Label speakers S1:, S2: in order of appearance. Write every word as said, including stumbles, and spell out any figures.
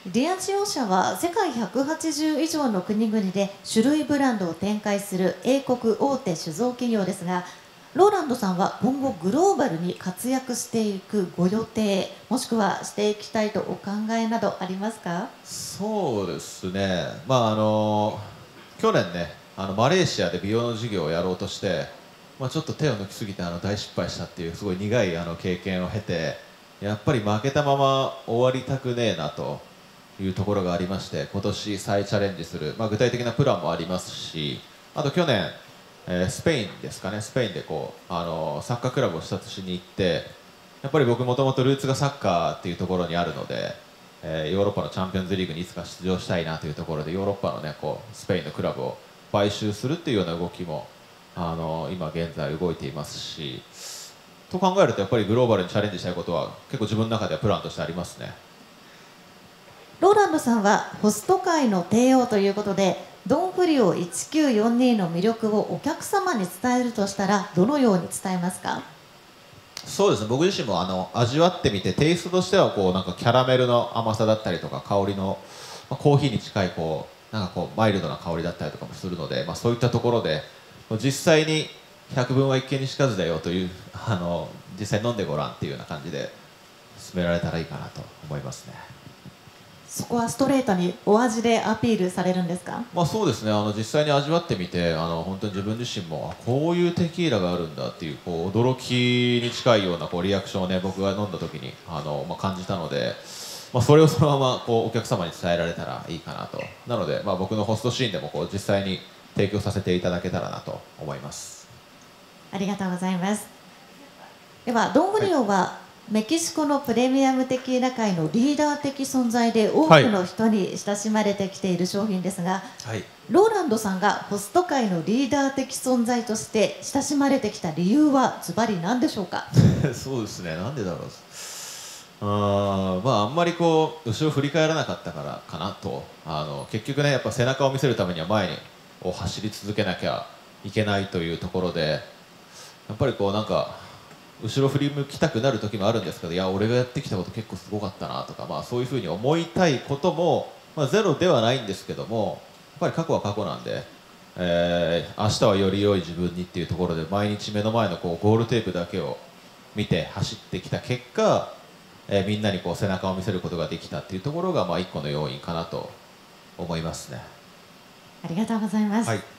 S1: ディアジオ社は世界ひゃくはちじゅう以上の国々で種類ブランドを展開する英国大手酒造企業ですが、ローランドさんは今後グローバルに活躍していくご予定、もしくはしていきたいとお考えなどありますか？
S2: そうですね、まああの去年ね、あのマレーシアで美容の事業をやろうとして、まあ、ちょっと手を抜きすぎてあの大失敗したっていうすごい苦いあの経験を経て、やっぱり負けたまま終わりたくねえなというところがありまして、今年再チャレンジする、まあ、具体的なプランもありますし、あと去年、えースペインですかね、スペインでこうあのサッカークラブを視察しに行って、やっぱり僕もともとルーツがサッカーっていうところにあるので、えーヨーロッパのチャンピオンズリーグにいつか出場したいなというところで、ヨーロッパのねこうスペインのクラブを買収するっていうような動きもあの今現在動いていますし、と考えるとやっぱりグローバルにチャレンジしたいことは結構自分の中ではプランとしてありますね。
S1: ローランドさんはホスト界の帝王ということで、ドンフリオいちきゅうよんにの魅力をお客様に伝えるとしたらどのように伝えますか？
S2: そうですね、僕自身もあの味わってみて、テイストとしてはこうなんかキャラメルの甘さだったりとか、香りの、まあ、コーヒーに近いこうなんかこうマイルドな香りだったりとかもするので、まあ、そういったところで実際に百聞は一見にしかずだよというあの実際飲んでごらんっていうような感じで進められたらいいかなと思いますね。
S1: そこはストレートにお味でアピールされるんですか？
S2: まあそうですね、あの実際に味わってみて、あの本当に自分自身もあこういうテキーラがあるんだっていう、こう驚きに近いようなこうリアクションをね僕が飲んだ時にあの、まあ、感じたので、まあ、それをそのままこうお客様に伝えられたらいいかなと。なので、まあ、僕のホストシーンでもこう実際に提供させていただけたらなと思います。
S1: ありがとうございます。ではドンフリオはメキシコのプレミアムテキーラ界のリーダー的存在で多くの人に親しまれてきている商品ですが、
S2: はい、
S1: ローランドさんがホスト界のリーダー的存在として親しまれてきた理由はズバリ何でしょうか？
S2: そうですね、なんでだろう。あーまああんまりこう後ろ振り返らなかったからかなと。あの結局ね、やっぱ背中を見せるためには前にを走り続けなきゃいけないというところで、やっぱりこうなんか後ろ振り向きたくなる時もあるんですけど、いや俺がやってきたこと結構すごかったなとか、まあそういうふうに思いたいことも、まあ、ゼロではないんですけども、やっぱり過去は過去なんで、えー明日はより良い自分にっていうところで毎日目の前のこうゴールテープだけを見て走ってきた結果、えーみんなにこう背中を見せることができたっていうところがまあ一個の要因かなと思いますね。
S1: ありがとうございます。
S2: はい。